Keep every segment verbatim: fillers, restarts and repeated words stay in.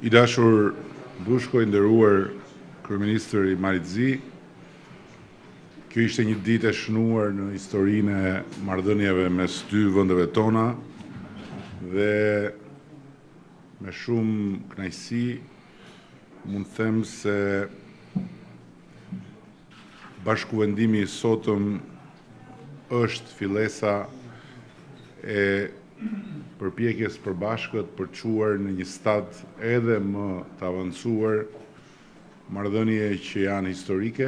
I dashur Dushko, i nderuar kryeministër i Maritzi, kjo ishte një ditë e shënuar në historinë e marrëdhënieve mes dy vendeve tona dhe me shumë kënaqësi mund të them se bashkëvendimi i sotëm është fillesa e përpjekjes së përbashkët për të çuar në një stad edhe më të avancuar marrëdhënie që janë historike,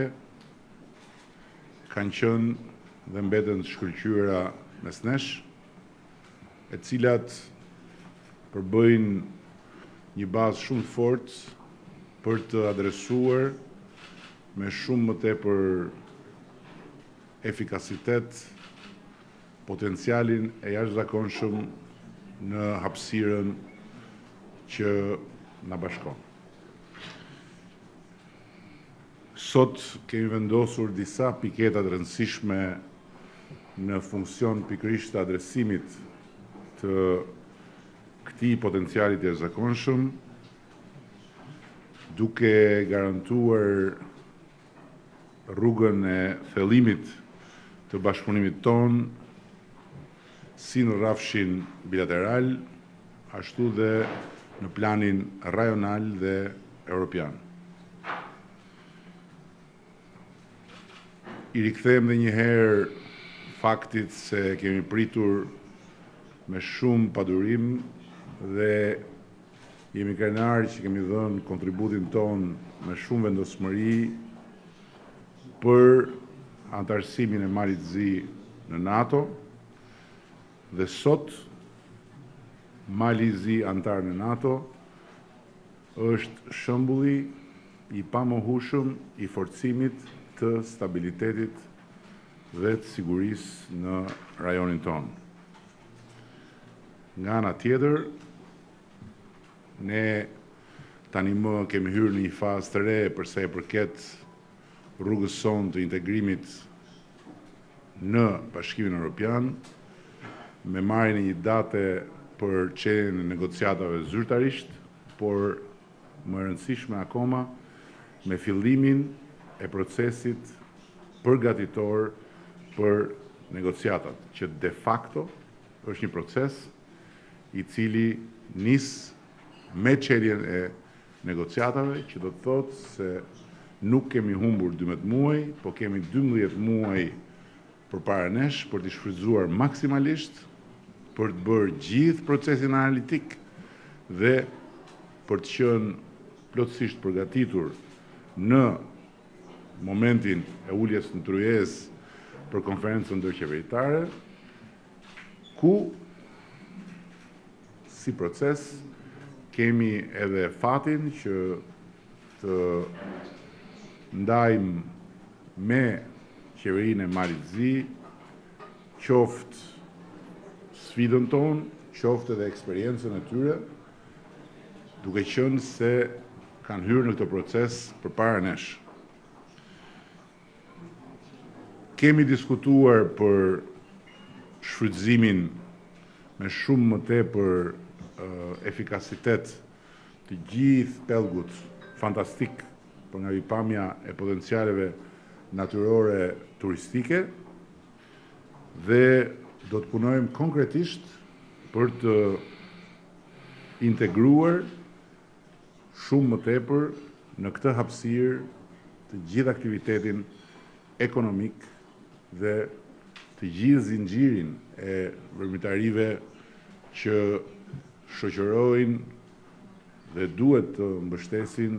kanë qenë dhe mbeten të shkëlqyera mes nesh, e cilat përbëjnë një bazë shumë të fortë për të adresuar me shumë më tepër efikasitet potencialin e jashtëzakonshëm në hapësirën që na bashkon. Sot kemi vendosur disa piketa të rëndësishme në funksion pikërisht të adresimit të këtij potencialit të jashtëzakonshëm, duke garantuar rrugën e thellimit të bashkëpunimit ton si në rrafshin bilateral, ashtu dhe në planin rajonal dhe europian. I rikthehem edhe një herë faktit se kemi pritur me shumë padurim dhe jemi krenarë që kemi dhënë kontributin ton me shumë vendosmëri për antarësimin e Maritzi në NATO, dhe sot Malizi antar në NATO është shembulli i pamohueshëm i forcimit të stabilitetit dhe të sigurisë në rajonin tonë. Nga ana tjetër, ne tani më kemi hyrë në një fazë të re për sa i përket rrugës sonë të integrimit në Bashkimin Evropian, me marrjen e një date për çeljen e negociatave zyrtarisht, por më e rëndësishme akoma me fillimin e procesit përgatitor për negociatat, që de facto është një proces i cili nis me çeljen e negociatave, që do të thotë se nuk kemi humbur dymbëdhjetë muaj, po kemi dymbëdhjetë muaj përpara nesh për të shfrytzuar maksimalisht për të bërë gjithë procesin analitik dhe për të qenë plotësisht përgatitur në momentin e uljes në tryezë për konferencën ndërqeveritare, ku si proces kemi edhe fatin që të ndajmë me qeverinë e Maritzi qoftë sfidën tonë, qoftë edhe eksperiencën e tyre, duke qenë se kanë hyrë në këtë proces përpara nesh. Kemi diskutuar për shfrytëzimin me shumë më tepër uh, efikasitet të gjithë pellgut fantastik për nga pikpamja e potencialeve natyrore turistike dhe do të punojmë konkretisht për të integruar shumë më tepër në këtë hapësirë të gjithë aktivitetin ekonomik dhe të gjithë zinxhirin e vërmitarive që shoqërojnë dhe duhet të mbështesin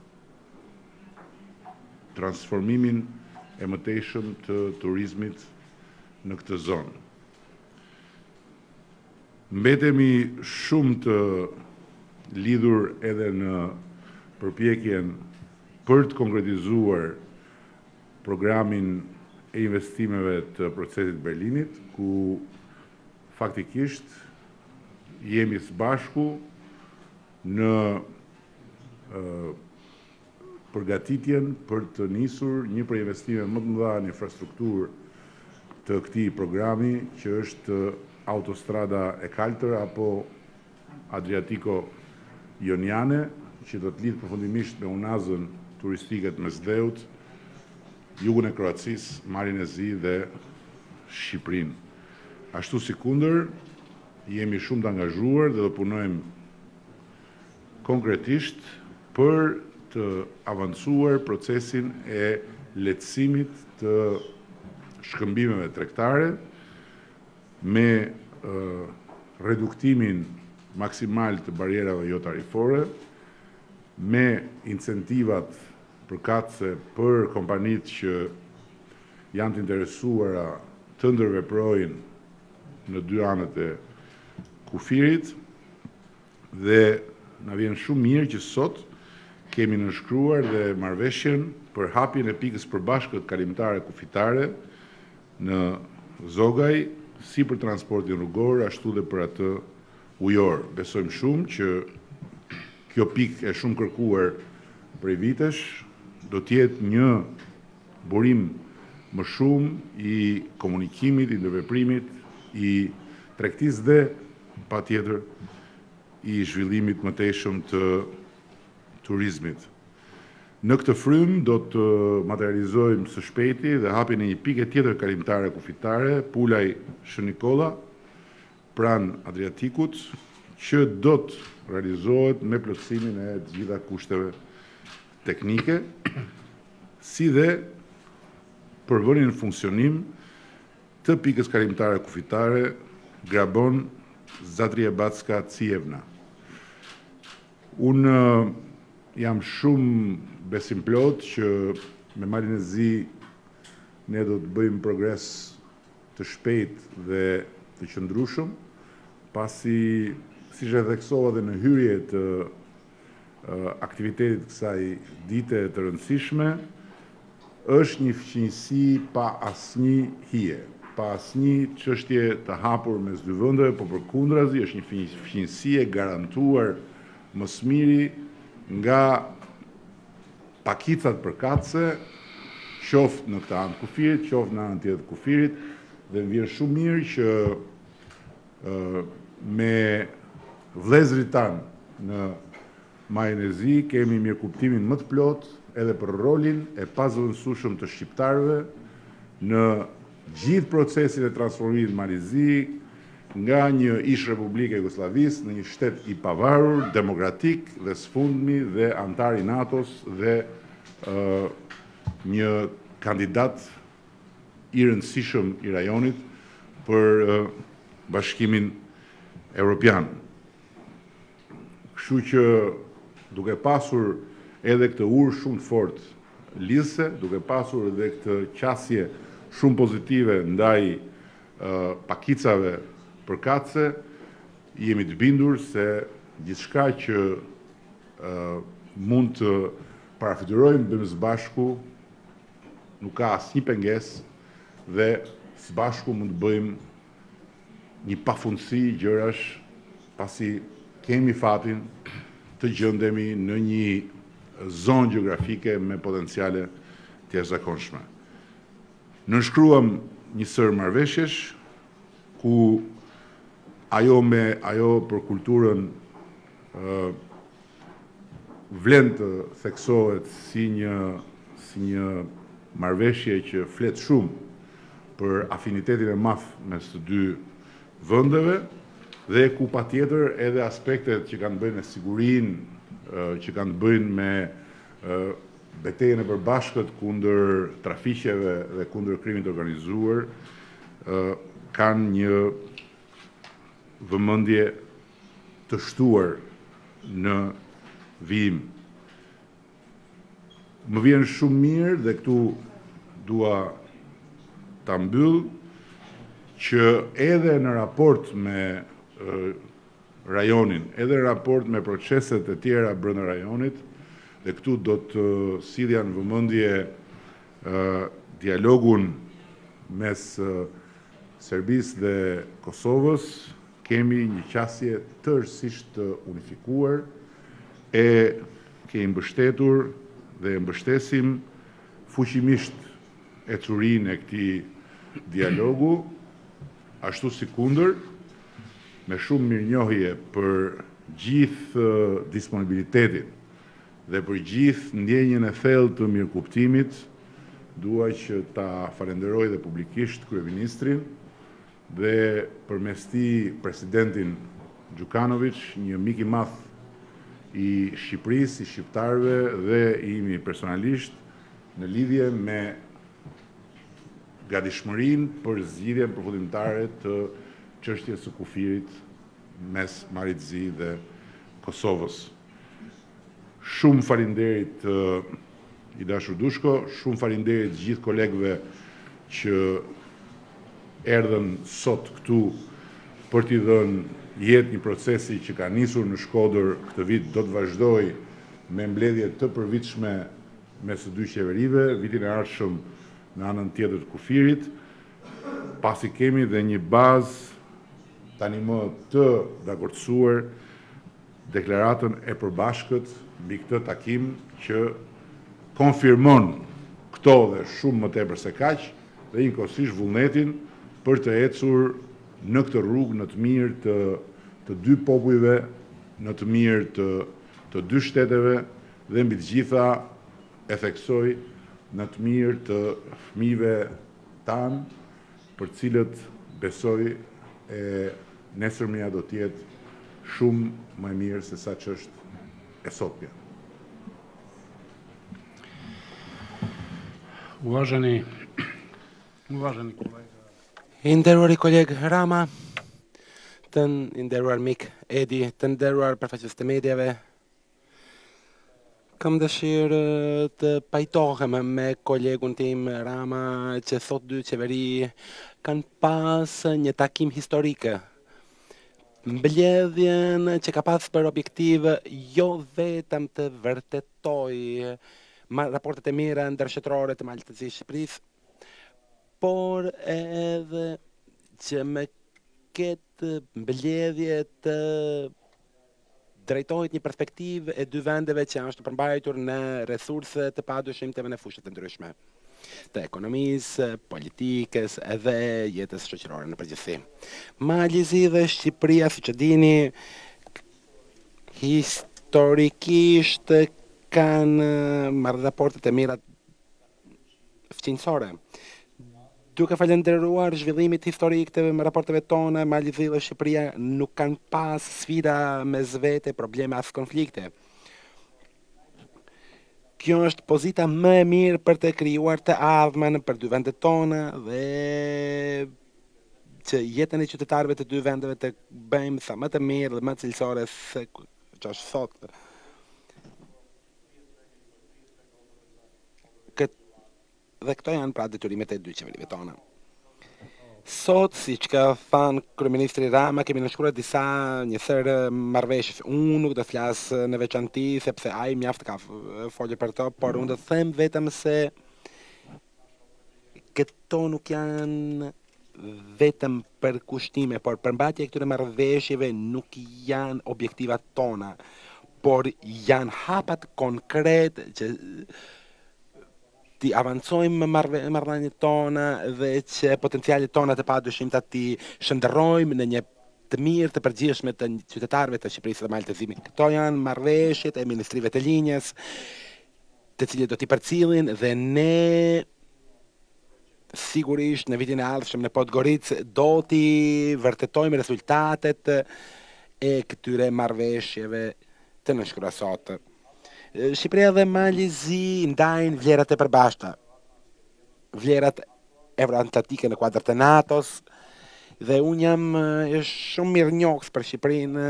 transformimin e mëtejshëm të turizmit në këtë zonë. Mbetemi shumë të lidhur edhe në përpjekjen për të konkretizuar programin e investimeve të procesit Berlinit, ku faktikisht jemi së bashku në uh, përgatitjen për të nisur një prej investimeve më të mëdha në infrastrukturë të këtij programi, që është autostrada e kaltër apo Adriatico joniane, që do të lidhë përfundimisht me unazën turistike të Mesdheut, jugun e Kroacisë, Malin e Zi dhe Shqipërinë. Ashtu si kundër, jemi shumë të angazhuar dhe do punojmë konkretisht për të avancuar procesin e lehtësimit të shkëmbimeve tregtare me uh, reduktimin maksimal të barierave jo tarifore, me incentivat përkatëse për kompanitë që janë të interesuara të ndërveprojnë në dy anët e kufirit dhe na vjen shumë mirë që sot kemi nënshkruar dhe marrëveshjen për hapjen e pikës përbashkët kalimtare kufitare në Zogaj, si për transportin rrugor, ashtu dhe për atë ujor. Besojmë shumë që kjo pikë e shumë kërkuar prej vitesh do të jetë një burim më shumë i komunikimit, i ndërveprimit, i tregtisë dhe patjetër i zhvillimit më tejshëm të turizmit. Në këtë frym do të materializojmë së shpejti dhe hapjen e një pike tjetër kalimtare kufitare, Pulaj Shën Nikolla, pranë Adriatikut, që do të realizohet me plotësimin e të gjitha kushteve teknike, si dhe përvënien në funksionim të pikës kalimtare kufitare Grabon Zadrijebacka Cijevna. Unë jam shumë besim plot që me Malin e Zi ne do të bëjmë progres të shpejt dhe të qëndrueshëm, pasi, siç e theksova dhe në hyrje të uh, aktivitetit kësaj dite të rëndësishme, është një fqinjësi pa asnjë hije, pa asnjë çështje të hapur mes dy vendeve, por përkundrazi është një fqinjësi e garantuar mësmiri nga pakicat përkatëse, qoftë në këtë anë të kufirit, qoftë në anën tjetër të kufirit, dhe më vjen shumë mirë që uh, me vëllezërit tanë në Malin e Zi kemi mirëkuptimin më të plot edhe për rolin e pazëvendësueshëm të shqiptarëve në gjithë procesin e transformimit Mali i Zi nga një ish Republikë e Jugosllavisë në një shtet i pavarur, demokratik dhe sfundmi dhe antar i natos dhe uh, një kandidat i rëndësishëm i rajonit për uh, bashkimin evropian. Kështu që duke pasur edhe këtë urë shumë të fortë lidhëse, duke pasur edhe këtë qasje shumë pozitive ndaj uh, pakicave përkatëse, jemi të bindur se gjithçka që uh, mund të parafityrojmë bëjmë së bashku nuk ka asnjë pengesë dhe së bashku mund të bëjmë një pafundësi gjërash, pasi kemi fatin të gjendemi në një zonë gjeografike me potenciale të jashtëzakonshme. Nënshkruam një sër marrëveshjesh ku ajo me ajo për kulturën uh, vlen të theksohet si një si një marrëveshje që flet shumë për afinitetin e madh mes të dy vendeve dhe ku patjetër edhe aspektet që kanë bënë me sigurinë, uh, që kanë bënë me uh, betejën e përbashkët kundër trafiqeve dhe kundër krimit organizuar, uh, kanë një vëmendje të shtuar në vijim. Më vjen shumë mirë dhe këtu dua ta mbyll që edhe në raport me uh, rajonin, edhe në raport me proceset e tjera brenda rajonit, dhe këtu do të sillja në vëmendje uh, dialogun mes uh, Serbisë dhe Kosovës, kemi një qasje tërësisht të unifikuar e kemi mbështetur dhe mbështesim fuqimisht e çurinë e këtij dialogu, ashtu si kundër, me shumë mirënjohje për gjithë uh, disponibilitetin dhe për gjithë ndjenjën e thellë të mirëkuptimit, dua që ta falenderoj dhe publikisht kryeministrin dhe përmes tij presidentin Gjukanovic, një mik i madh i Shqipërisë, i shqiptarëve dhe i imi personalisht në lidhje me gatishmërinë për zgjidhjen përfundimtare të çështjes së kufirit mes Marit Zi dhe Kosovës. Shumë faleminderit uh, i dashur Dushko, shumë faleminderit gjithë kolegëve që erdhën sot këtu për t'i dhënë jetë një procesi që ka nisur në Shkodër këtë vit do të vazhdoj me mbledhje të përvitshme mes së dy qeverive, vitin e ardhshëm në anën tjetër të kufirit, pasi kemi dhe një bazë tani më të dakordsuar deklaratën e përbashkët mbi këtë takim që konfirmon këto dhe shumë më tepër se kaq dhe njëkohësisht vullnetin për të ecur në këtë rrugë në të mirë të, të dy popujve, në të mirë të, të dy shteteve dhe mbi të gjitha e theksoj në të mirë të fëmijëve tanë, për cilët besoj e nesërmja do të jetë shumë më e mirë se sa ç'është e sotmja. Uvaženi, uvaženi kolega. I nderuar i koleg Rama, të nderuar mik Edi, të nderuar përfaqësues të medjave, kam dëshirë të pajtohem me kolegun tim Rama që thot dy qeveri kanë pas një takim historik. Mbledhjen që ka pas për objektiv jo vetëm të vërtetoj raportet e mira ndërshetërore të Maltësisë së Shqipërisë, por edhe që me këtë mbledhje të drejtohet një perspektivë e dy vendeve që është përmbajtur në resurse të padyshimshme në fushët e ndryshme të ekonomisë, politikës edhe jetës shoqërore në përgjithësi. Mali dhe Shqipëria, siç e dini, historikisht kanë marrë raportet e mira fqinjësore. Duke falendëruar zhvillimit historik të raporteve tona, Mali dhe Shqipëria nuk kanë pas sfida mes vete, probleme as konflikte. Kjo është pozita më e mirë për të krijuar të ardhmen për dy vendet tona dhe që jetën e qytetarëve të dy vendeve të bëjmë sa më të mirë dhe më cilësore se që është sot. Dhe këto janë pra detyrimet e dy qeverive tona. Sot, si që ka thënë kryeministri Rama, kemi nënshkruar disa një thërë marrëveshjes. Unë nuk do të flas në veçanti sepse ai mjaft ka folur për to, por unë do të them vetëm se këto nuk janë vetëm për kushtime, por përmbajtja e këtyre marrëveshjeve nuk janë objektivat tona, por janë hapat konkret që ti avancojmë me marrëdhëniet tona dhe që potencialet tona të padyshimta ti shndërrojmë në një të mirë të përgjithshme të qytetarëve të Shqipërisë dhe Maltësimit. Këto janë marrëveshjet e ministrive të linjës, të cilët do t'i përcjellin dhe ne sigurisht në vitin e ardhshëm në Podgoricë do t'i vërtetojmë rezultatet e këtyre marrëveshjeve të nënshkruara sot. Shqipëria dhe Mali Zi ndajnë vlerat e përbashkëta, vlerat euroatlantike në kuadër të NATO-s, dhe unë jam shumë mirënjohës për Shqipërinë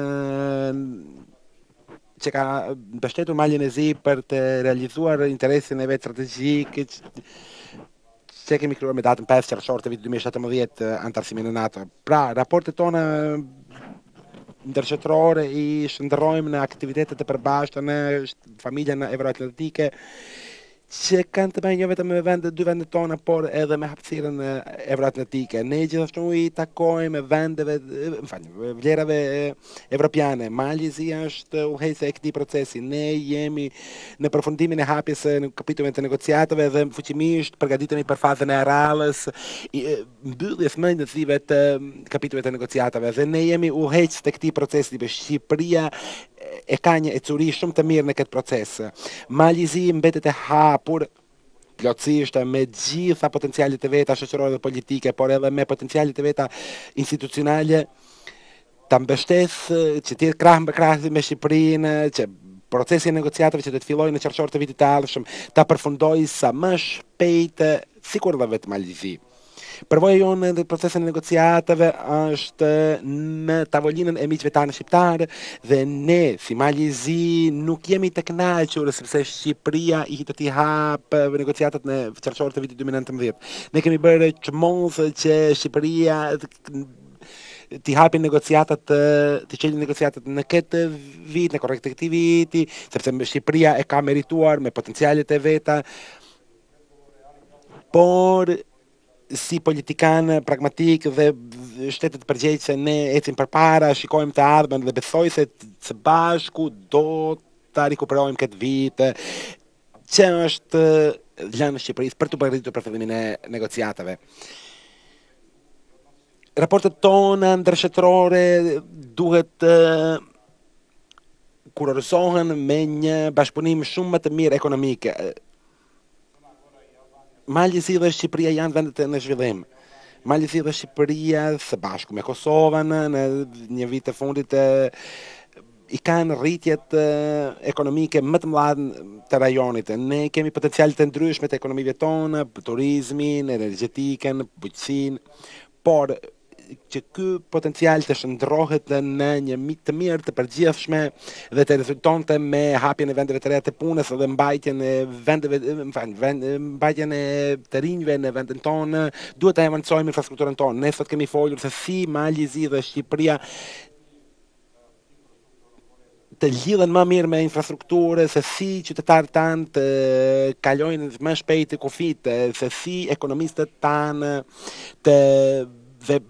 që ka mbështetur Malin e Zi për të realizuar interesin e vet strategjik që kemi krijuar me datën pesë qershor të vitit dy mijë e shtatëmbëdhjetë antarësimin në NATO. Pra, raportet tona ndërshëtërore i shndërrojmë në aktivitetet e përbashkëta në familjen euroatlantike që kanë të bëjnë jo vetëm me vende, dy vendet tona, por edhe me hapësirën e, evroatlantike. Ne gjithashtu i takojmë vendeve, e, më falni, vlerave e, evropiane. Malezia është udhëheqëse e këtij procesi. Ne jemi në përfundimin e hapjes së në kapitullin të negociatave dhe fuqimisht përgatitemi për fazën e rallës, i- e, mbylljes më intensive të kapitujve të negociatave dhe ne jemi udhëheqës të këtij procesi. Shqipëria e ka një ecuri shumë të mirë në këtë proces. Malizi mbetet e hapur plotësisht me gjitha potencialet e veta shoqërore dhe politike, por edhe me potencialet e veta institucionale ta mbështes që të jetë krah me krah me Shqipërinë, që procesi i negociatave që do të fillojë në qershor të vitit të ardhshëm ta përfundojë sa më shpejt sikur dhe vetë Malizi. Përvoja jonë në procesin e negociatave është në tavolinën e miqve tanë shqiptarë dhe ne si Malizi nuk jemi të kënaqur sepse Shqipëria i do t'i hapë negociatat në qershor të vitit dy mijë e nëntëmbëdhjetë. Ne kemi bërë çmos që Shqipëria t'i hapi negociatat, t'i çelë negociatat në këtë vit, në korrekt të këtij viti, sepse Shqipëria e ka merituar me potencialet e veta, por si politikan pragmatik dhe shtetet përgjegjëse ne ecim përpara, shikojmë të ardhmen dhe besoj se së bashku do ta rikuperojmë këtë vit që është lënë në Shqipërisë për të përgatitur për fillimin e negociatave. Raportet tona ndërshetërore duhet të kurorësohen me një bashkëpunim shumë më të mirë ekonomik. Malezi dhe Shqipëria janë vendet në zhvillim. Malezi dhe Shqipëria së bashku me Kosovën në një vit të fundit e, i kanë rritjet e, ekonomike më të mëdha të rajonit. Ne kemi potenciale të ndryshme të ekonomive tona, turizmin, energjetikën, bujqësinë, por që ky potencial të shndrohet në një mit të mirë të përgjithshme dhe të rezultonte me hapjen e vendeve të reja të punës dhe mbajtjen e vendeve, më fal, vend, mbajtjen e të rinjve në vendin tonë, duhet të avancojmë infrastrukturën tonë. Ne sot kemi folur se si Malizi dhe Shqipëria të lidhen më mirë me infrastrukturë, se si qytetarët tanë të kalojnë më shpejt të kufit, se si ekonomistët tanë të dhe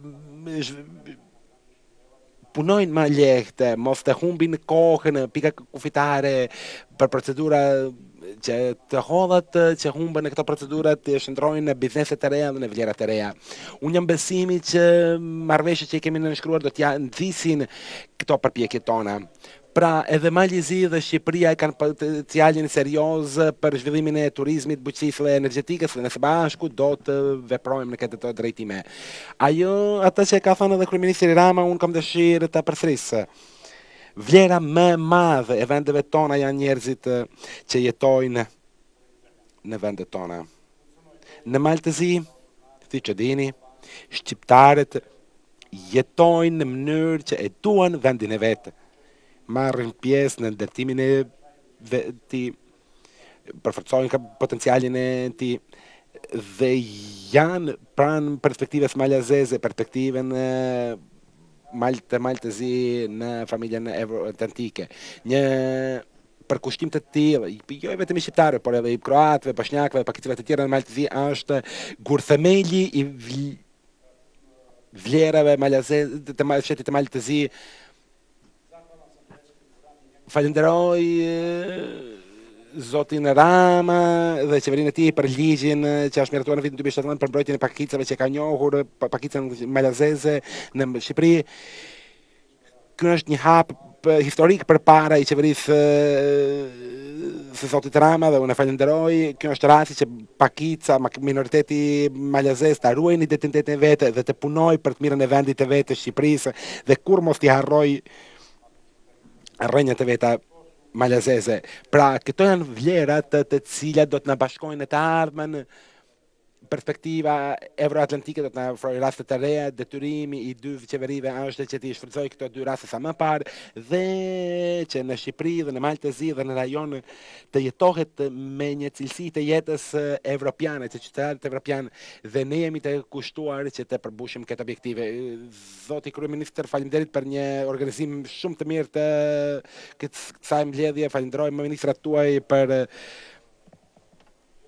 punojnë më lehtë, mos të humbin kohën pika kufitare për procedura që të hodhat që humbën në këto procedura të shndrojnë në bizneset të reja dhe në vlerat të reja. Unë jam besimi që marrëveshjet që i kemi nënshkruar do t'ja nxisin këto përpjekje tona. Pra edhe Malizi dhe Shqipëria kanë potencialin serioz për zhvillimin e turizmit, bujqësisë dhe energjetikës dhe në së bashku do të veprojmë në këtë drejtime. Ajo atë që ka thënë edhe kryeministri Rama, unë kam dëshirë ta përsërisë. Vlera më e madhe e vendeve tona janë njerëzit që jetojnë në vendet tona. Në Maltezi, siç e dini, shqiptarët jetojnë në mënyrë që e duan vendin e vet. Marrin pjesë në ndërtimin e veti, përforcojnë potencialin e tij dhe janë pranë perspektivës malazeze, perspektivën e Malte Maltezi në familjen evroatlantike. Një përkushtim të tillë, jo vetëm i shqiptarëve, por edhe i kroatëve, bosnjakëve, pakicëve të tjerë në Maltezi është gurthemeli i vlerave malazeze të fshetit të Maltezi. Falenderoj zotin Rama dhe qeverinë e tij për ligjin që është miratuar në vitin dy mijë e shtatëdhjetë për mbrojtjen e pakicave që ka njohur pakicën malazeze në Shqipëri. Ky është një hap historik përpara i qeverisë së zotit Rama dhe unë e falenderoj. Kjo është rasti që pakica, minoriteti malazez ta ruajnë identitetin e vet dhe të punojë për të mirën e vendit të vet të Shqipërisë dhe kur mos t'i harroj rrënjët e veta malazeze. Pra, këto janë vlerat të, të cilat do të na bashkojnë në të ardhmen. Perspektiva evroatlantike do të na ofrojë raste të reja. Detyrimi i dy qeverive është që t'i shfrytëzojë këto dy raste sa më parë dhe që në Shqipëri dhe në Maltezi dhe në rajon të jetohet me një cilësi të jetës evropiane, që qytetarët evropian dhe ne jemi të kushtuar që të përmbushim këtë objektive. Zoti kryeministër, faleminderit për një organizim shumë të mirë të kësaj mbledhje. Falenderoj më ministrat tuaj për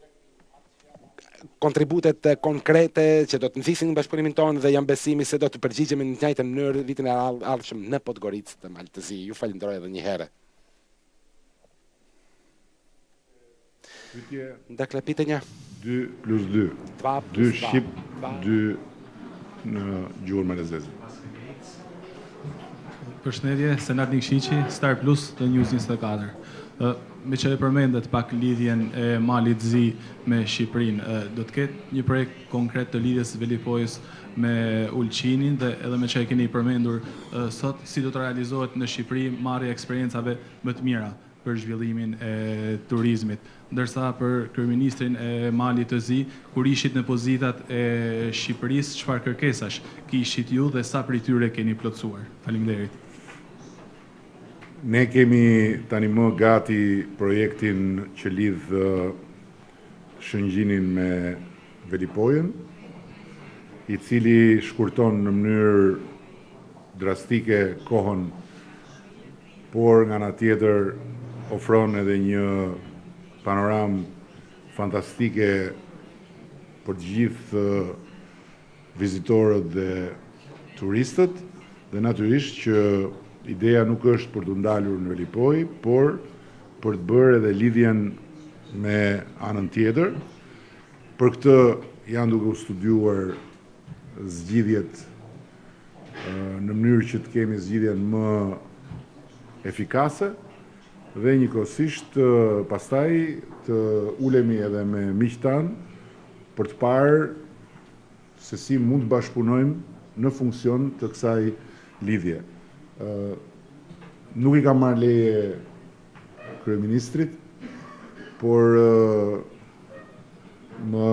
kontributet konkrete që do të nxisin bashkëpunimin tonë dhe jam besimi se do të përgjigjemi në të njëjtën mënyrë vitin e ardhshëm në Podgoricë të Maltëzi. Ju falenderoj edhe një herë. Pyetje Dakle, pitanja dy plus dy. dva dy plus dva. shqip, dy në gjuhën malezeze. Përshëndetje, Senat Nikëshiqi, Star Plus të News njëzet e katër. Ë, me që e përmendet pak lidhjen e Malit Zi me Shqipërinë, ë, do të ketë një projekt konkret të lidhjes Velipojës me Ulqinin dhe edhe me që e keni përmendur ë, sot, si do të realizohet në Shqipëri marrja e eksperiencave më të mira për zhvillimin e turizmit. Ndërsa për kryeministrin e Malit të Zi, kur ishit në pozitat e Shqipërisë, çfarë kërkesash kishit ju dhe sa prej tyre keni plotësuar? Faleminderit. Ne kemi tani më gati projektin që lidh uh, Shëngjinin me Velipojën, i cili shkurton në mënyrë drastike kohën, por nga ana tjetër ofron edhe një panoramë fantastike për të gjithë uh, vizitorët dhe turistët, dhe natyrisht që ideja nuk është për të ndalur në Velipoj, por për të bërë edhe lidhjen me anën tjetër. Për këtë janë duke u studiuar zgjidhjet në mënyrë që të kemi zgjidhjen më efikase dhe njëkohësisht pastaj të ulemi edhe me miqtë tanë për të parë se si mund të bashkëpunojmë në funksion të kësaj lidhje. Uh, nuk i kam marrë leje kryeministrit, por uh, më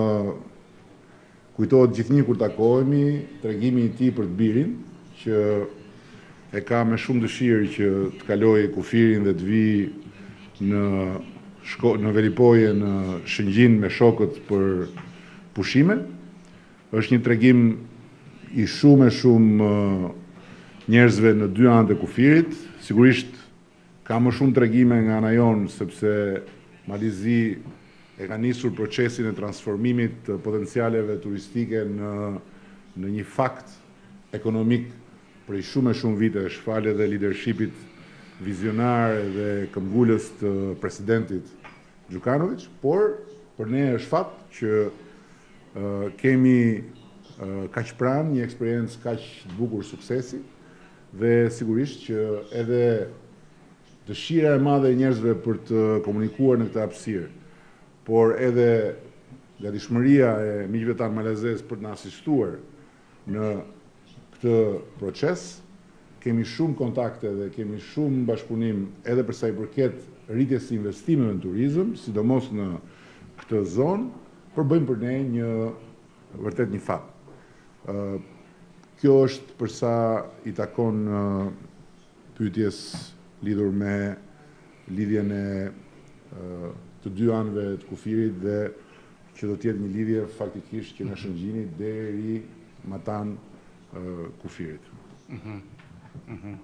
kujtohet gjithnjë kur takohemi tregimi i tij për të birin, që e ka me shumë dëshirë që të kalojë kufirin dhe të vi në shko, në Velipojë në Shëngjin me shokët për pushime. Është një tregim i shumë e shumë uh, njerëzve në dy anët e kufirit. Sigurisht ka më shumë tregime nga ana jonë, sepse Mali Zi e ka nisur procesin e transformimit të potencialeve turistike në, në një fakt ekonomik prej shumë e shumë vite, shfale dhe leadershipit vizionar dhe këmbgulës të presidentit Gjukanović, por për ne është fakt që uh, kemi uh, kaq pranë një eksperiencë kaq të bukur suksesi, dhe sigurisht që edhe dëshira e madhe e njerëzve për të komunikuar në këtë hapësirë, por edhe gatishmëria e miqve tanë malezez për të na asistuar në këtë proces, kemi shumë kontakte dhe kemi shumë bashkëpunim edhe për sa i përket rritjes së investimeve në turizëm, sidomos në këtë zonë, por bëjmë për ne një vërtet një fat. Uh, Kjo është përsa i takon uh, pyetjes lidhur me lidhjen e uh, të dy anëve të kufirit dhe që do të jetë një lidhje faktikisht që nga Shëngjini deri matan uh, kufirit. Mhm. Mhm.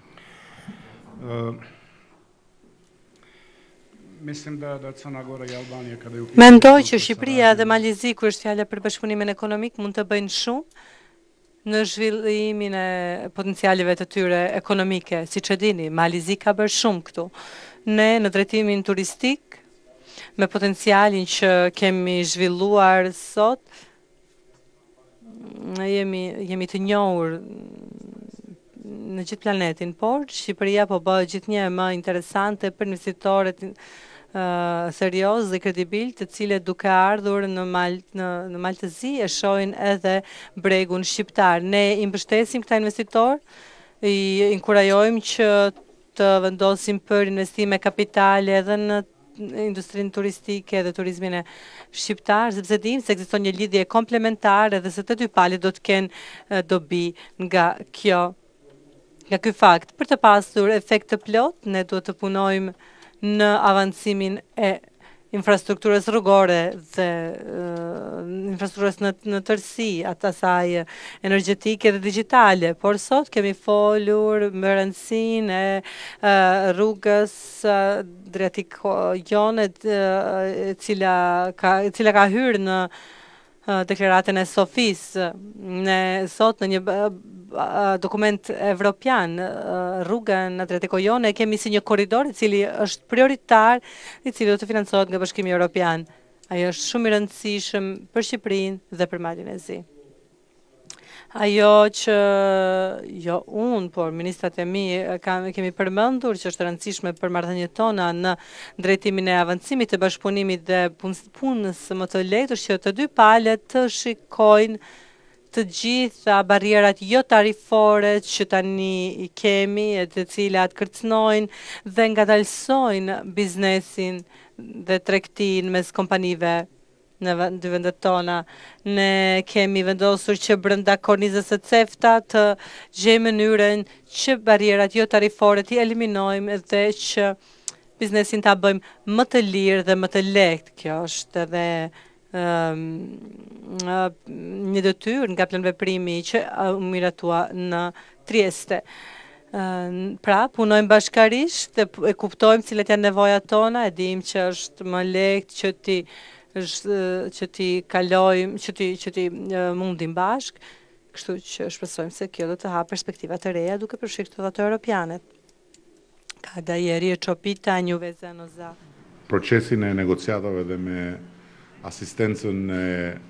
Uh, Mislim da, da Crna Gora i Albanija kada je u pitanju... Mendoj që Shqipëria dhe Mali Zi, kur është fjala për bashkëpunimin ekonomik, mund të bëjnë shumë në zhvillimin e potencialeve të tyre ekonomike. Siç e dini, Mali Zi ka bërë shumë këtu. Ne në drejtimin turistik, me potencialin që kemi zhvilluar sot, jemi, jemi të njohur në gjithë planetin, por Shqipëria po bëhet gjithnjë më interesante për investitorët uh, serioz dhe kredibil, të cilët duke ardhur në, Mal, në, në Maltëzi e shohin edhe bregun shqiptar. Ne i mbështesim këta investitor, i inkurajojmë që të vendosim për investime kapitale edhe në industrinë turistike dhe turizmin e shqiptar, sepse dim se ekziston një lidhje komplementare dhe se të dy palët do të kenë dobi nga kjo Nga ky fakt. Për të pasur efekt të plot, ne duhet të punojmë në avancimin e infrastrukturës rrugore dhe uh, infrastrukturës në, në tërësi, atë asaj energjetike dhe digjitale, por sot kemi folur më rëndësinë e uh, rrugës uh, drejt jone, uh, cila ka cila ka hyrë në deklaratën e Sofis. Ne sot në një dokument evropian, rrugën Adriatiko-Jone e kemi si një korridor i cili është prioritar, i cili do të financohet nga Bashkimi Evropian. Ajo është shumë i rëndësishëm për Shqipërinë dhe për Malin e Zi. Ajo që jo unë, por ministrat e mi kam, kemi përmendur që është rëndësishme për marrëdhëniet tona në drejtimin e avancimit të bashkëpunimit dhe punës më të lehtë, është që të dy palët të shikojnë të gjitha barrierat jo tarifore që tani i kemi, e të cilat kërcënojnë dhe ngadalsojnë biznesin dhe tregtinë mes kompanive në dy vendet tona. Ne kemi vendosur që brenda kornizës së CEFTA të gjejmë mënyrën që barrierat jo tarifore t'i eliminojmë dhe që biznesin ta bëjmë më të lirë dhe më të lehtë. Kjo është edhe um, një detyrë nga plan veprimi që u miratua në Trieste. Uh, pra, punojmë bashkarisht dhe e kuptojmë cilat janë nevojat tona, e dim që është më lehtë që ti është që ti kalojmë, që ti, që ti mundim bashk, kështu që shpresojmë se kjo do të hapë perspektiva të reja duke përfshirë edhe të europianet. Ka da ieri e çopita një vezano za. Procesin e negociatave dhe me asistencën e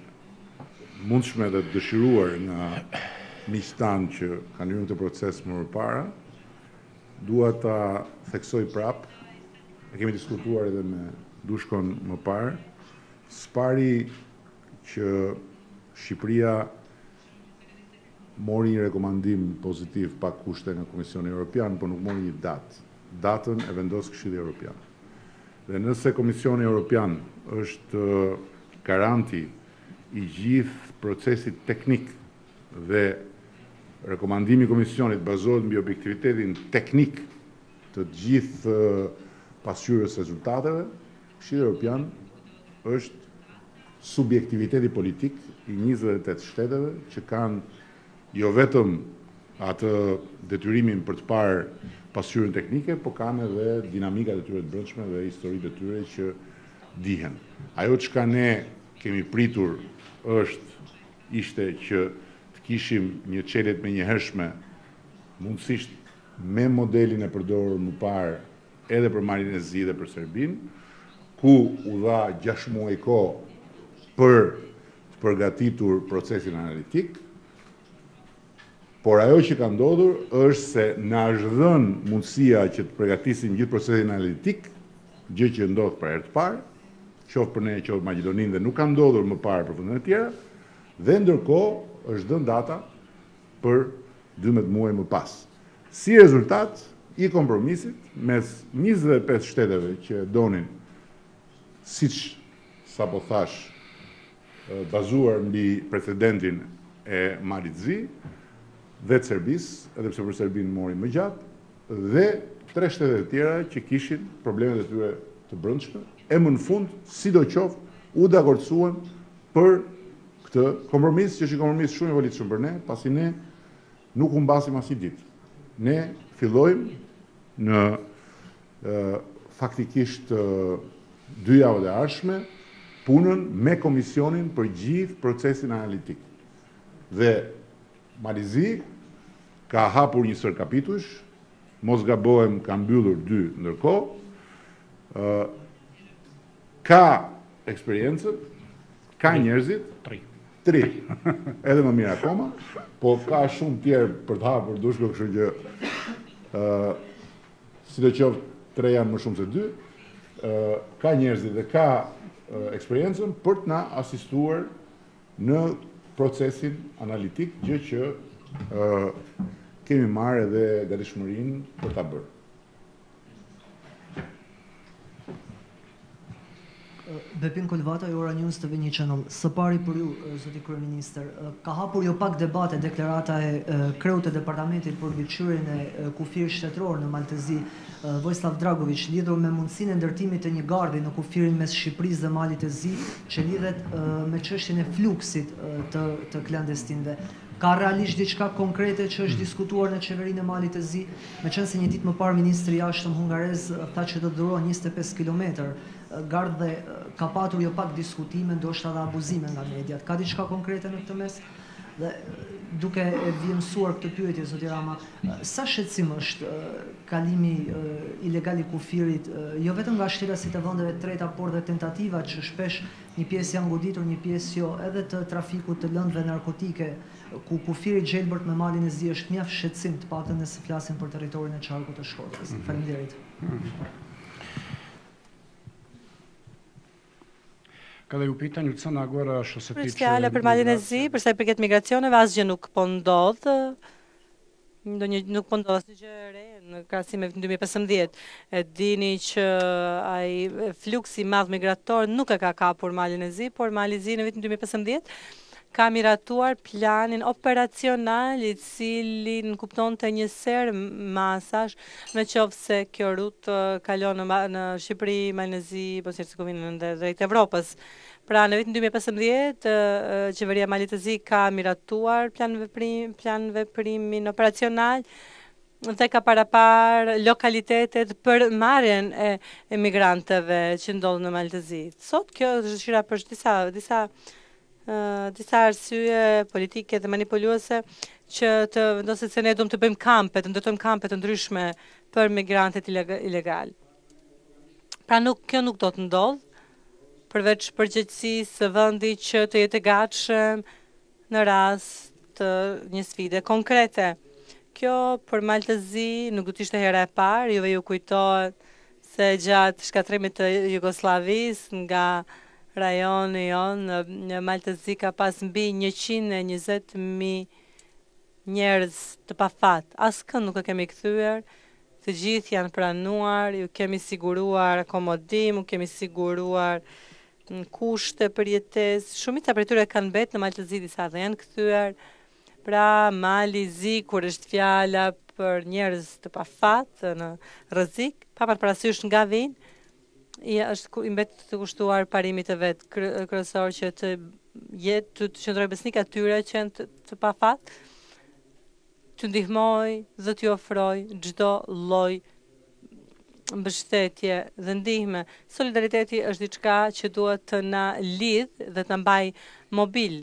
mundshme dhe dëshiruar nga miqtanë që kanë hyrë në këtë proces më parë, dua ta theksoj prapë, e kemi diskutuar edhe me Dushkon më parë, spari që Shqipëria mori një rekomandim pozitiv pa kushte nga Komisioni Evropian, por nuk mori një datë. Datën e vendos Këshilli Evropian. Dhe nëse Komisioni Evropian është garanti i gjithë procesit teknik dhe rekomandimi i Komisionit bazohet mbi objektivitetin teknik të gjithë pasqyrës rezultateve, Këshilli Evropian është subjektiviteti politik i njëzet e tetë shteteve që kanë jo vetëm atë detyrimin për të parë pasqyrën teknike, po kanë edhe dinamikat e tyre të brendshme dhe historitë e tyre që dihen. Ajo çka ne kemi pritur është ishte që të kishim një çeljet me njëhershme, mundësisht me modelin e përdorur më parë edhe për Malin e Zi dhe për Serbinë, ku u dha gjashtë muaj kohë për të përgatitur procesin analitik, por ajo që ka ndodhur është se na është dhënë mundësia që të përgatisim gjithë procesin analitik, gjë që ndodh për herë të parë, qoftë për ne, qoftë Maqedoninë dhe nuk ka ndodhur më parë për vendet e tjera, dhe ndërkohë është dhënë data për dymbëdhjetë muaj më pas. Si rezultat i kompromisit mes njëzet e pesë shteteve që donin, siç sapo thash, bazuar mbi precedentin e Malit Zi dhe të Serbisë, edhe pse për Serbinë mori më gjatë, dhe tre shtete të tjera që kishin problemet e tyre të brendshme, e më në fund, sidoqoftë, u dakordsuan për këtë kompromis, që është një kompromis shumë i volitshëm për ne, pasi ne nuk humbasim as një ditë. Ne fillojmë në e, faktikisht e, dy javët e ardhshme punën me komisionin për gjithë procesin analitik. Dhe Malizi ka hapur një sër kapitush, mos gabohem ka mbyllur dy ndërkohë, ka eksperiencën, ka njerëzit, tri, tri, edhe më mirë akoma, po ka shumë tjerë për të hapur Dushko, kështu që sidoqoftë tre janë më shumë se dy, ka njerëzit dhe ka eksperiencën për të na asistuar në procesin analitik, gjë që uh, kemi marrë edhe gatishmërinë për ta bërë. Bepin Kolvata, Euronews T V një Channel. Së pari për ju, zoti kryeministër, ka hapur jo pak debate deklarata e kreut të departamentit për mbikëqyrjen e kufirit shtetëror në Maltezi, Vojislav Dragović, lidhur me mundësinë e ndërtimit të një gardi në kufirin mes Shqipërisë dhe Malit të Zi, që lidhet me çështjen e fluksit të, të klandestinëve. Ka realisht diçka konkrete që është diskutuar në qeverinë e Malit të Zi, meqense një ditë më parë ministri i jashtëm hungarez tha që do durohen njëzet e pesë kilometër. Gardë dhe ka patur jo pak diskutime, ndoshta dhe abuzime nga mediat. Ka diçka konkrete në këtë mes? Dhe duke e vjemësuar këtë pyetje, zoti Rama, sa shqetësim është kalimi ilegal i kufirit, jo vetëm nga shtelasit e vendeve të treta, por dhe tentativa që shpesh një pjesë janë goditur, një pjesë jo, edhe të trafikut të lëndëve narkotike, ku kufiri gjelbërt me Malin e Zi është mjaft shqetësim, të paktën nëse flasim për territorin e qarkut të Shkodrës. Faleminderit. Kada je u pitanju Crna Gora što se tiče... Fjala për Malin e Zi, përsa i përket migracioneve, asgjë nuk po ndodh, ndonjë nuk po ndodh asnjë gjë e re në krahasim me dy mijë e pesëmbëdhjetë. E dini që ai fluksi i madh migrator nuk e ka kapur Malin e Zi, por Mali i Zi në vitin dy mijë e pesëmbëdhjetë ka miratuar planin operacional i cili nënkupton të një ser masash në qoftë se kjo rrutë kalon në, në Shqipëri, Malin e Zi, Bosnjë Hercegovinë dhe drejt Evropës. Pra në vitin dy mijë e pesëmbëdhjetë, qeveria e Malit të Zi ka miratuar plan, veprim, plan veprimin operacional dhe ka parapar lokalitetet për marrjen e emigrantëve që ndodhen në Malin të Zi. Sot kjo është dëshira për disa disa Uh, disa arsye politike dhe manipuluese që të vendoset se ne do të bëjmë kampe, të ndërtojmë kampe të ndryshme për migrantet ilegal. Pra nuk, kjo nuk do të ndodh, përveç përgjegjësisë së vendit që të jetë gatshëm në rast të një sfide konkrete. Kjo për Malin të Zi nuk do të ishte hera e parë, juve ju kujtohet se gjatë shkatrimit të Jugosllavisë nga rajoni jonë në Malin të Zi ka pas mbi njëqind e njëzet mijë njerëz të pafat. Askënd nuk e kemi kthyer, të gjithë janë pranuar, ju kemi siguruar akomodim, ju kemi siguruar kushte për jetesë. Shumica prej tyre kanë mbetur në Malin të Zi, disa dhe janë kthyer. Pra Mali i Zi kur është fjala për njerëz të pafat në rrezik, pa marrë parasysh nga vinë, i është i mbet të kushtuar parimit të vet kryesor që të jetë të, të qëndroj besnik atyre që janë të, të pafat, të ndihmoj dhe t'ju ofroj çdo lloj mbështetje dhe ndihme. Solidariteti është diçka që duhet të na lidh dhe të na mbaj mobil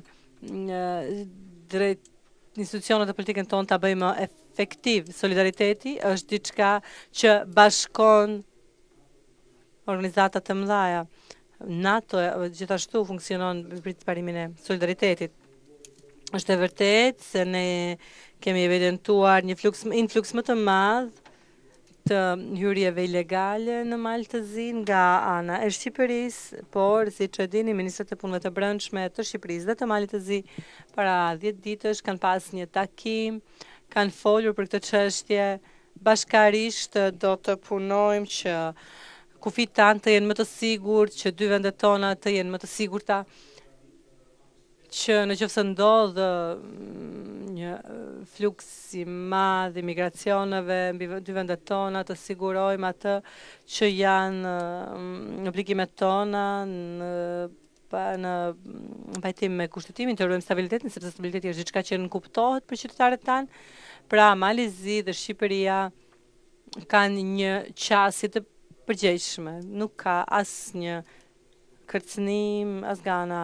drejt institucionet e politikën tonë ta bëjmë efektiv. Solidariteti është diçka që bashkon organizata të mëdha. NATO gjithashtu funksionon për parimin e solidaritetit. Është e vërtetë se ne kemi evidentuar një fluks, influks më të madh të hyrjeve ilegale në Malin të Zi nga ana e Shqipërisë, por siç e dini, ministrat e punëve të brendshme të Shqipërisë dhe të Malit të Zi para dhjetë ditësh kanë pas një takim, kanë folur për këtë çështje. Bashkarisht do të punojmë që kufit tanë të jenë më të sigurt, që dy vendet tona të jenë më të sigurta, që në qoftë se ndodh një fluks i madh i migracioneve mbi dy vendet tona, të sigurojmë atë që janë në obligimet tona në në pajtim me kushtetimin, të ruajmë stabilitetin, sepse stabiliteti është diçka që nënkuptohet për qytetarët tanë. Pra Mali i Zi dhe Shqipëria kanë një qasje të përgjegjshme, nuk ka asnjë kërcënim as nga ana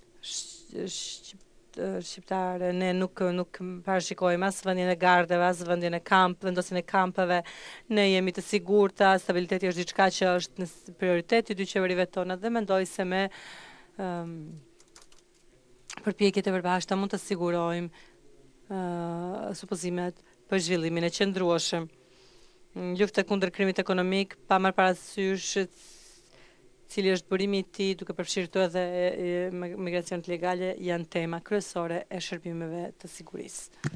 shqiptare, ne nuk nuk parashikojmë as vendin e gardeve, as vendin e kamp, vendosjen e kampeve, ne jemi të sigurta, stabiliteti është diçka që është në prioritet i dy qeverive tona dhe mendoj se me um, përpjekjet e përbashkëta mund të sigurojmë uh, supozimet për zhvillimin e qëndrueshëm. Lufta kundër krimit ekonomik, pa marrë parasysh cili është burimi i tij duke përfshirë këtu edhe migracionet legale, janë tema kryesore e shërbimeve të sigurisë.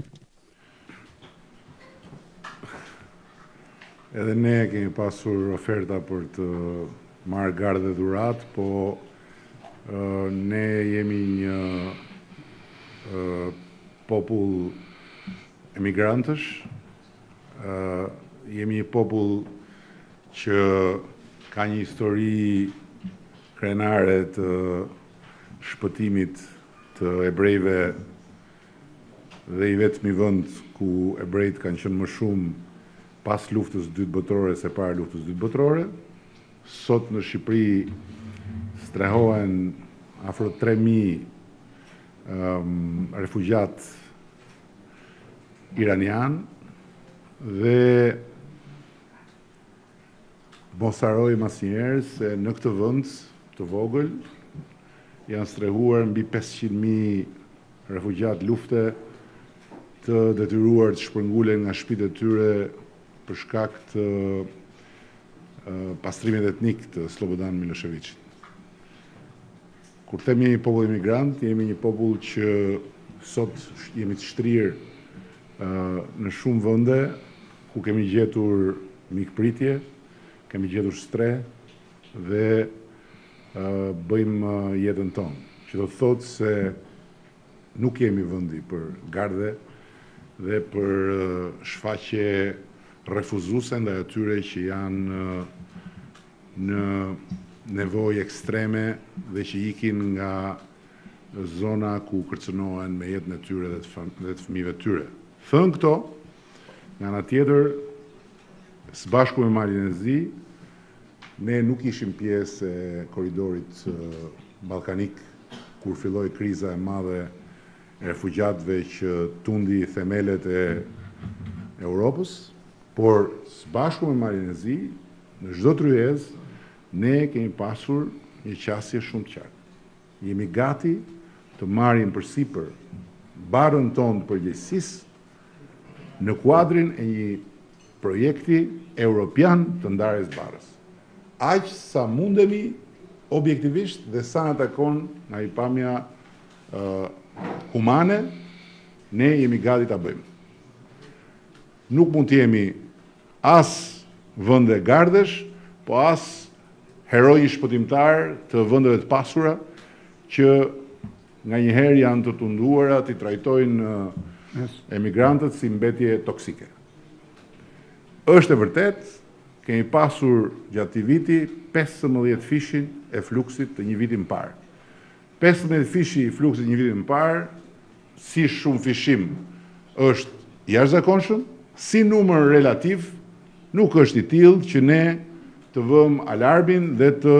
Edhe ne kemi pasur oferta për të marrë gardë dhe dhurat, po uh, ne jemi një uh, popull emigrantësh, uh, jemi një popull që ka një histori krenare të shpëtimit të ebrejve dhe i vetmi vend ku ebrejt kanë qenë më shumë pas luftës së dytë botërore se para luftës së dytë botërore. Sot në Shqipëri strehohen afro tre mijë um, refugjat iranian dhe mos harrojmë asnjëherë se në këtë vend të vogël janë strehuar mbi pesëqind mijë refugjat lufte të detyruar të shpërngulen nga shtëpitë e tyre për shkak të uh, pastrimit etnik të Slobodan Miloševićit. Kur themi jemi popull emigrant, jemi një popull që sot jemi të shtrirë uh, në shumë vende ku kemi gjetur mikpritje, kemi gjetur stre dhe uh, bëjmë uh, jetën tonë. Që do të thotë se nuk jemi vendi për garde dhe për uh, shfaqje refuzuese ndaj atyre që janë uh, në nevojë ekstreme dhe që ikin nga zona ku kërcënohen me jetën e tyre dhe të, fam dhe të fëmijëve të tyre. Thënë këto, nga ana tjetër, së bashku me Malin e Zi, ne nuk ishim pjesë e korridorit uh, ballkanik kur filloi kriza e madhe e refugjatëve që tundi themelet e Europës, por së bashku me Malin e Zi, në çdo tryezë, ne kemi pasur një qasje shumë të qartë. Jemi gati të marrim përsipër barën tonë të përgjegjësisë në kuadrin e një projekti europian të ndarjes barës. Aq sa mundemi objektivisht dhe sa na takon nga i pamja uh, humane, ne jemi gati ta bëjmë. Nuk mund të jemi as vende gardesh, po as heroj shpëtimtar të vendeve të pasura që nga njëherë janë të tunduara të trajtojnë uh, emigrantët si mbetje toksike. Është e vërtet, kemi pasur gjatë këtij viti pesëmbëdhjetë fishin e fluksit të një viti më parë. pesëmbëdhjetë fishi i fluksit një viti më parë, si shumë fishim është jashtëzakonshëm, si numër relativ nuk është i tillë që ne të vëmë alarmin dhe të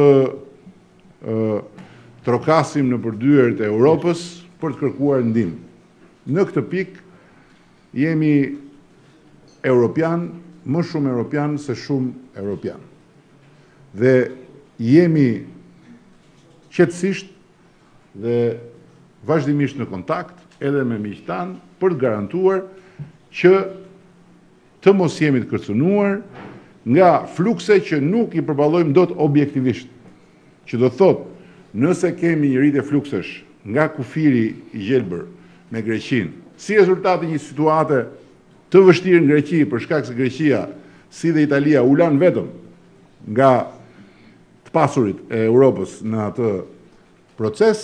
uh, trokasim në përdyert e Europës për të kërkuar ndihmë. Në këtë pikë jemi europian, më shumë europian se shumë europian. Dhe jemi qetësisht dhe vazhdimisht në kontakt edhe me miqtë tanë për të garantuar që të mos jemi të kërcënuar nga flukse që nuk i përballojmë dot objektivisht. Që do thotë, nëse kemi një rritje fluksesh nga kufiri i gjelbër me Greqinë, si rezultati një situate të vështirë në Greqi, për shkak se Greqia, si dhe Italia, u lanë vetëm nga të pasurit e Europës në atë proces,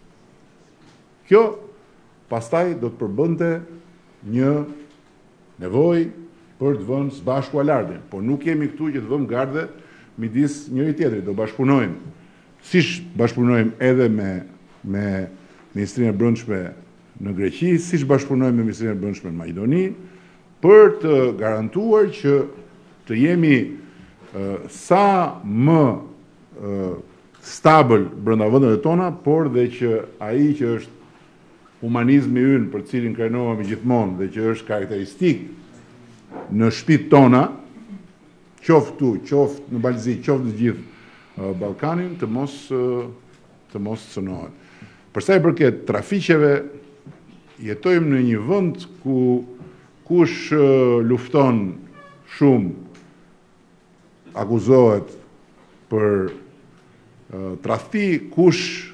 kjo pastaj do të përbënte një nevojë për të vënë së bashku alarmin, por nuk jemi këtu që të vëmë garde midis njëri tjetrit, do bashkëpunojmë. Siç bashkëpunojmë edhe me me Ministrinë e Brendshme në Greqi, siç bashkëpunojmë me Ministrinë e Brendshme në Maqedoni, për të garantuar që të jemi uh, sa më uh, stabil brenda vendeve tona, por dhe që ai që është humanizmi ynë për cilin krenohemi gjithmonë dhe që është karakteristik në shtëpitë tona, qoftë tu, qoftë në Balzi, qoftë në gjithë uh, Ballkanin, të mos uh, të mos cënohet. Për sa i përket trafiqeve, jetojmë në një vend ku kush uh, lufton shumë akuzohet për uh, tradhti, kush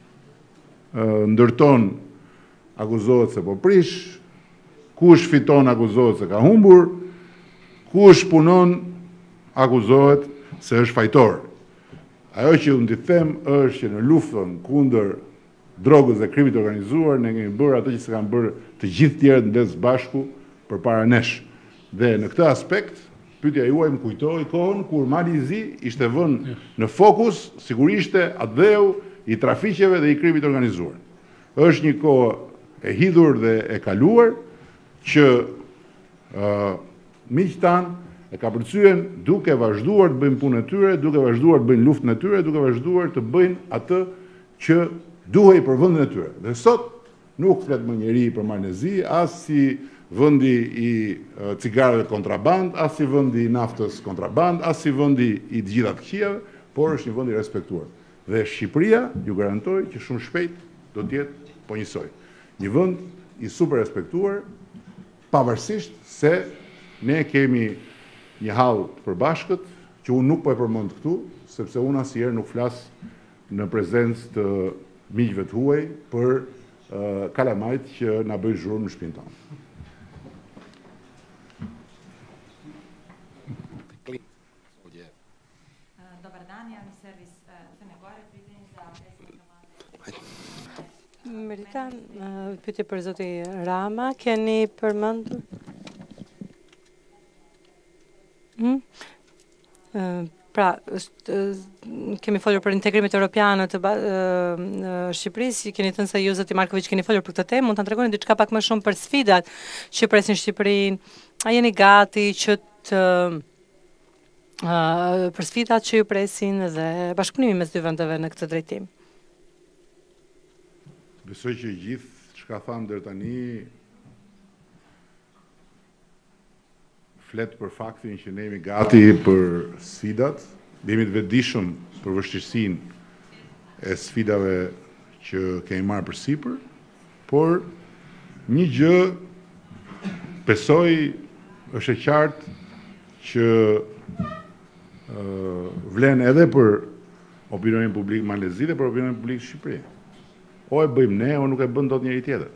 uh, ndërton akuzohet se po prish, kush fiton akuzohet se ka humbur, kush punon akuzohet se është fajtor. Ajo që unë të them është që në luftën kundër drogës dhe krimit organizuar, ne kemi bërë ato që se kanë bërë të gjithë tjerët në së bashku përpara nesh. Dhe në këtë aspekt, pyetja juaj më kujtoi kohën kur Mali i Zi ishte vënë në fokus sigurisht atdheu i trafiqeve dhe i krimit organizuar. Është një kohë e hidhur dhe e kaluar që uh, miqtë tanë e ka përcyen duke vazhduar të bëjnë punën e tyre, duke vazhduar të bëjnë luftën e tyre, duke vazhduar të bëjnë atë që duhej për vendin e tyre. Dhe sot nuk flet më njeri për Malin e Zi, as si vendi i uh, cigareve kontraband, as si vendi i naftës kontraband, as si vendi i të gjitha të këqijave, por është një vend i respektuar. Dhe Shqipëria ju garantoj që shumë shpejt do të jetë po njësoj. Një vend i super respektuar, pavarësisht se ne kemi një hall të përbashkët, që unë nuk po e përmend këtu, sepse unë asnjëherë nuk flas në prezencë të miqve të huaj për uh, kalamajt që na bëjnë zhurmë në shtëpinë tonë. Dobar dan, javni servis Crne Gore, pitanje za predsjednika Vlade. Meritan, pyetje për zoti Rama, keni përmendur? Hmm? Uh, pra, është, uh, kemi folur për integrimit europian të uh, Shqipërisë, keni thënë se ju zoti Marković keni folur për këtë temë, mund ta tregoni diçka pak më shumë për sfidat që presin Shqipërinë? A jeni gati që të uh, për sfidat që ju presin dhe bashkëpunimi mes dy vendeve në këtë drejtim? Besoj që gjithë çka tham deri tani flet për faktin që ne jemi gati për sfidat, jemi të vetëdijshëm për vështirësinë e sfidave që kemi marrë përsipër, por një gjë besoj është e qartë që uh, vlen edhe për opinionin publik malezi dhe për opinionin publik Shqipëri. O e bëjmë ne, o nuk e bën dot njëri tjetër.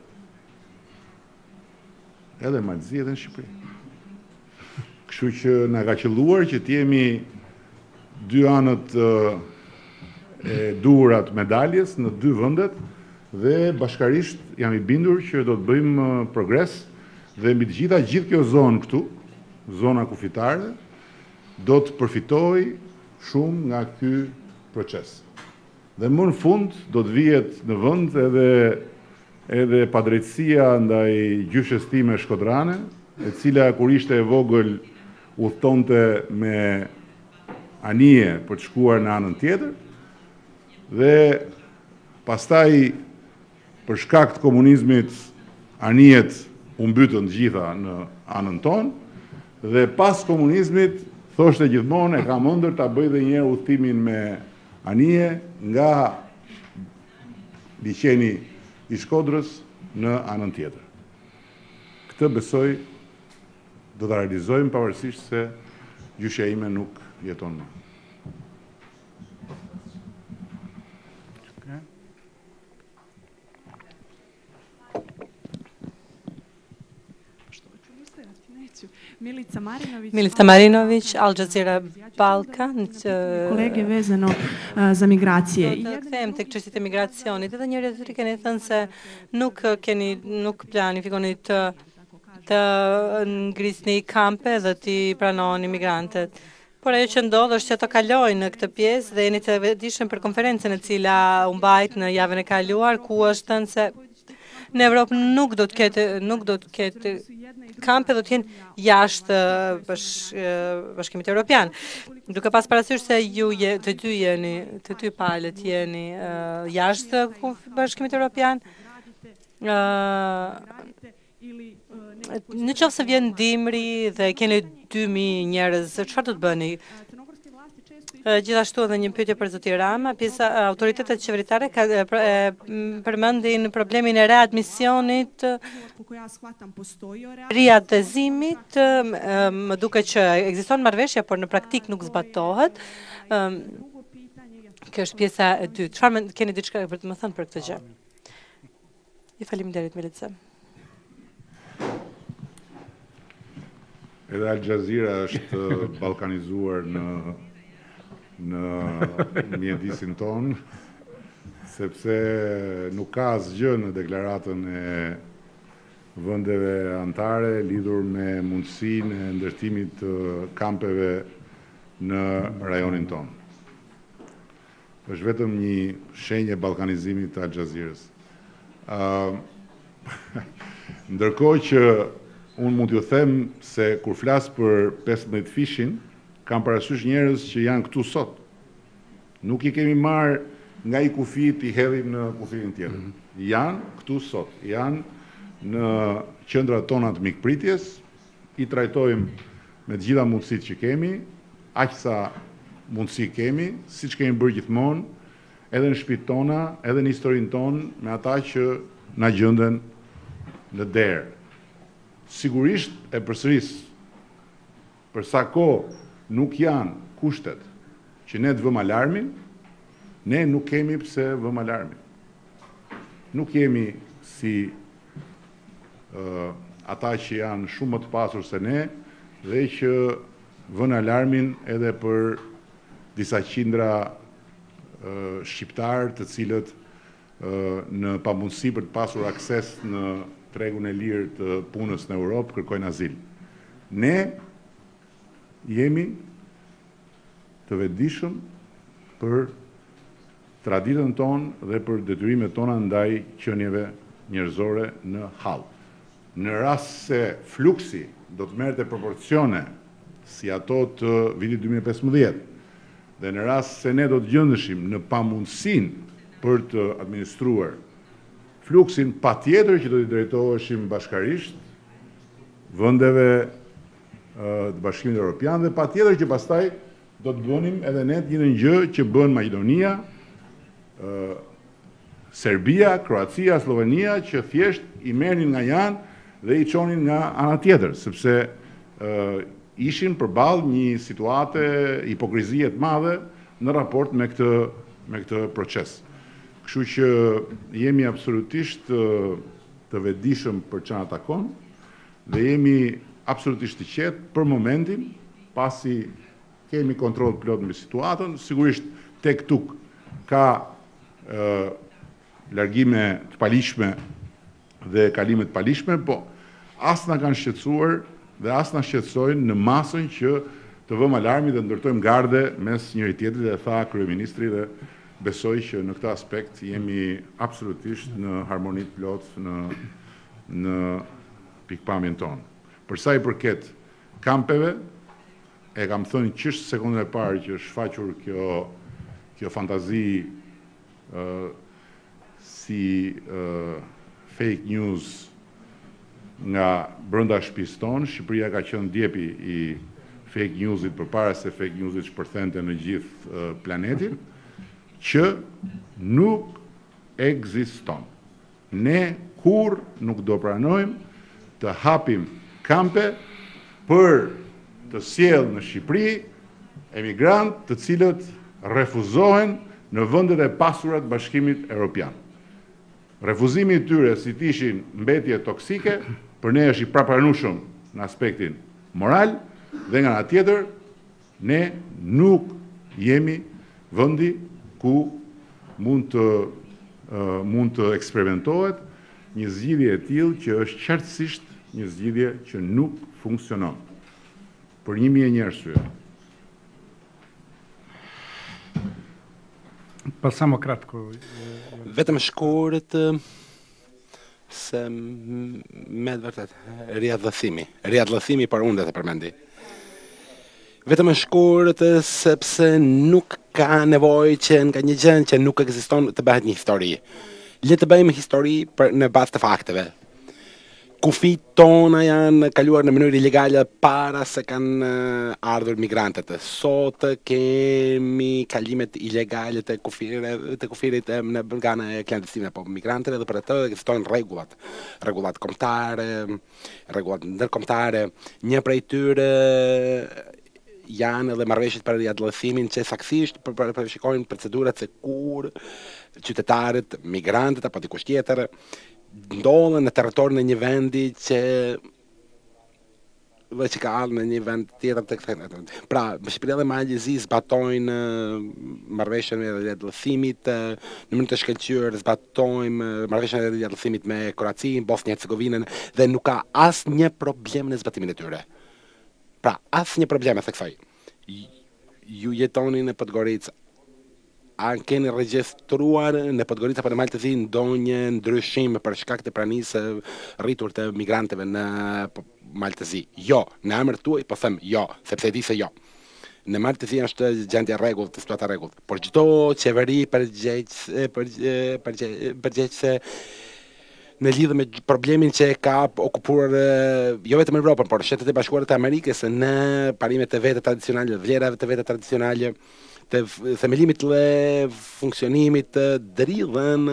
Edhe në Malezi, edhe në Shqipëri. Kështu që na ka qelluar që të jemi dy anët e duhurat medaljes në dy vendet dhe bashkarisht jam i bindur që do të bëjmë progres dhe mbi të gjitha gjithë kjo zonë këtu, zona kufitare, do të përfitojë shumë nga ky proces. Dhe më në fund do të vihet në vend edhe edhe padrejtësia ndaj gjyshes time shkodrane, e cila kur ishte e vogël udhtonte me anije për të shkuar në anën tjetër, dhe pastaj për shkak të komunizmit anijet u mbytën të gjitha në anën tonë, dhe pas komunizmit thoshte gjithmonë e kam ëndër ta bëj edhe një herë udhtimin me anije nga liçeni i Shkodrës në anën tjetër. Këtë besoj do ta realizojmë pavarësisht se gjyshja ime nuk jeton më. Milica Marinović, Milica Marinović, Al Jazeera Balkan. Kolege vezano uh, za migracije. Do të kthehem tek çështjet e migracionit. Edhe njëri tjetri keni thënë se nuk keni nuk planifikoni të të ngrisni kampe dhe të pranoni migrantët. Por ajo që ndodh është që ato kalojnë në këtë pjesë dhe jeni të vetëdijshëm për konferencën e cila u mbajt në javën e kaluar, ku është thënë se në Evropë nuk do të ketë nuk do të ketë kampe, do të jenë jashtë bash, Bashkimit Evropian. Duke pas parasysh se ju je, të dy jeni, të dy palët jeni uh, jashtë Bashkimit Evropian, uh, në qoftë se vjen dimri dhe keni dy mijë njerëz, çfarë do të bëni? Gjithashtu edhe një pyetje për zotin Rama, pjesa autoritetet qeveritare ka përmendin problemin e readmisionit, riadezimit, më duket që ekziston marrëveshje, por në praktik nuk zbatohet. Kjo është pjesa e dytë. Çfarë keni diçka për të më thënë për këtë gjë? Ju faleminderit, Milica. Edhe Al Jazeera është ballkanizuar në në mjedisin ton, sepse nuk ka asgjë në deklaratën e vendeve anëtare lidhur me mundësinë e ndërtimit të kampeve në rajonin ton. Është vetëm një shenjë ballkanizimi të Al Jazeerës. Uh, ndërkohë që unë mund t'ju them se kur flas për pesëmbëdhjetë fishin, kam parasysh njerëz që janë këtu sot. Nuk i kemi marrë nga i kufit i hedhim në kufirin tjetër. Mm -hmm. Janë këtu sot, janë në qendrat tona të mikpritjes, i trajtojmë me të gjitha mundësitë që kemi, aq sa mundësi kemi, siç kemi bërë gjithmonë, edhe në shtëpitë tona, edhe në historinë tonë, me ata që na gjenden në derë. Sigurisht e përsëris, për sa kohë nuk janë kushtet që ne të vëmë alarmin, ne nuk kemi pse vëmë alarmin. Nuk jemi si uh, ata që janë shumë më të pasur se ne dhe që vënë alarmin edhe për disa qindra uh, shqiptarë të cilët uh, në pamundësi për të pasur akses në tregun e lirë të punës në Europë kërkojnë azil. Ne jemi të vetëdijshëm për traditën tonë dhe për detyrimet tona ndaj qenieve njerëzore në hall. Në rast se fluksi do të merrte proporcione si ato të vitit dy mijë e pesëmbëdhjetë dhe në rast se ne do të gjendeshim në pamundësinë për të administruar fluksin, patjetër që do t'i drejtoheshim bashkarisht vendeve të Bashkimit Evropian dhe patjetër që pastaj do të bënim edhe ne të njëjtën gjë që bën Maqedonia, Serbia, Kroacia, Slovenia, që thjesht i merrnin nga janë dhe i çonin nga ana tjetër, sepse uh, ishin përballë një situate hipokrizie të madhe në raport me këtë me këtë proces. Kështu që jemi absolutisht uh, të vetëdijshëm për çfarë takon dhe jemi absolutisht të qetë për momentin, pasi kemi kontroll plot mbi situatën. Sigurisht tek tuk ka uh, largime të palishme dhe kalime të palishme, po as na kanë shqetësuar dhe as na shqetësojnë në masën që të vëmë alarmi dhe ndërtojmë garde mes njëri tjetrit, dhe tha kryeministri, dhe besoj që në këtë aspekt jemi absolutisht në harmoni të plotë në në pikpamjen tonë. Për sa i përket kampeve, e kam thënë qështë sekondën e parë që është shfaqur kjo kjo fantazi uh, si uh, fake news nga brenda shtëpisë tonë. Shqipëria ka qenë djepi i fake newsit përpara se fake newsit shpërthente në gjithë uh, planetin, që nuk ekziston. Ne kur nuk do pranojmë të hapim kampe për të sjellë në Shqipëri emigrant të cilët refuzohen në vendet e pasura të Bashkimit Evropian. Refuzimi i tyre si të ishin mbetje toksike, për ne është i papranueshëm në aspektin moral, dhe nga ana tjetër ne nuk jemi vendi ku mund të uh, mund të eksperimentohet një zgjidhje e tillë që është qartësisht një zgjidhje që nuk funksionon. Për një mijë e një arsye. Pa samo kratko. Vetëm shkurt se me të vërtet riadllëthimi. Riadllëthimi për unë dhe të përmendi. Vetëm shkurt sepse nuk ka nevojë që nga një gjë që nuk ekziston të bëhet një histori. Le të bëjmë histori për në bazë të fakteve. Kufit tona janë kaluar në mënyrë ilegale para se kanë ardhur migrantët. Sot kemi kalimet ilegale të kufirit, të kufirit në bërgane klandestine, po migrantët edhe për të ekzistojnë rregullat, rregullat kombëtare, rregullat ndërkombëtare. Një prej tyre janë edhe marrëveshjet për riadllëthimin që saktësisht përshikojnë procedurat se kur qytetarët, migrantët apo dikush tjetër ndodhen në territorin e një vendi që që ka ardhur në një vend tjetër të kthehen. Pra, Shqipëria dhe Malezi zbatojnë marrëveshjen e rrjedhësimit, në mënyrë të shkëlqyer zbatojmë marrëveshjen e rrjedhësimit me Kroacinë, Bosnjë Hercegovinën dhe nuk ka asnjë problem në zbatimin e tyre. Pra, asnjë problem e theksoj. Ju jetoni në Podgoricë, a keni regjistruar në Podgoricë apo në Maltezi ndonjë ndryshim për shkak të pranisë rritur të migrantëve në Maltezi? Jo, në emër tuaj po them jo, sepse e di se jo. Në Maltezi është gjendja rregullt, situata rregullt. Por çdo qeveri përgjegjëse përgjegjëse në lidhje me problemin që ka okupuar jo vetëm Evropën, por Shtetet e Bashkuara të Amerikës në parimet e veta tradicionale, vlerave të veta tradicionale, të themelimit të funksionimit të dridhen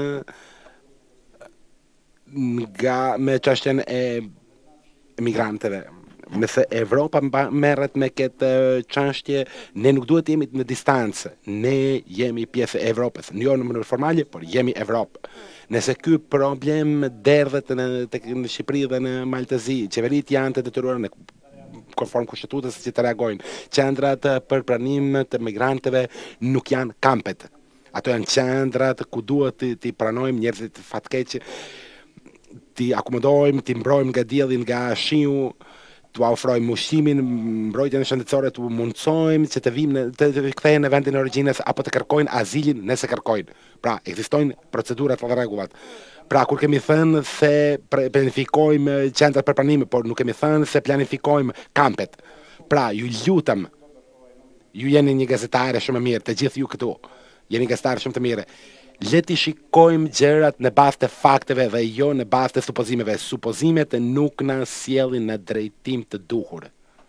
nga me çështjen e migrantëve. Nëse Evropa merret me këtë çështje, ne nuk duhet të jemi në distancë. Ne jemi pjesë e Evropës, jo në mënyrë formale, por jemi Evropë. Nëse ky problem derdhet në tek në Shqipëri dhe në Maltezi, qeveritë janë të detyruara në konform kushtetutës që të reagojnë. Qendrat për pranim të migrantëve nuk janë kampet. Ato janë qendrat ku duhet të, të pranojmë njerëzit fatkeq, të akomodojmë, të mbrojmë nga dielli, nga shiu, të ofrojmë ushqimin, mbrojtjen shëndetësore, të mundsojmë që të vinë të, të kthehen në vendin e origjinës apo të kërkojnë azilin nëse kërkojnë. Pra, ekzistojnë procedurat dhe rregullat. Pra, kur kemi thënë se planifikojmë qendrat për pranim, por nuk kemi thënë se planifikojmë kampet. Pra, ju lutem, ju jeni një gazetare shumë e mirë, të gjithë ju këtu, jeni gazetare shumë të mirë. Le të shikojmë gjërat në bazë të fakteve dhe jo në bazë të supozimeve. Supozimet nuk na sjellin në drejtim të duhur.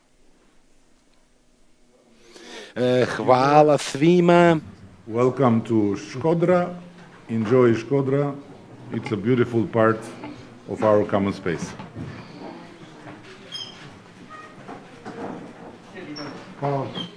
Hvala svima. Welcome to Shkodra. Enjoy Shkodra. It's a beautiful part of our common space. Hvala.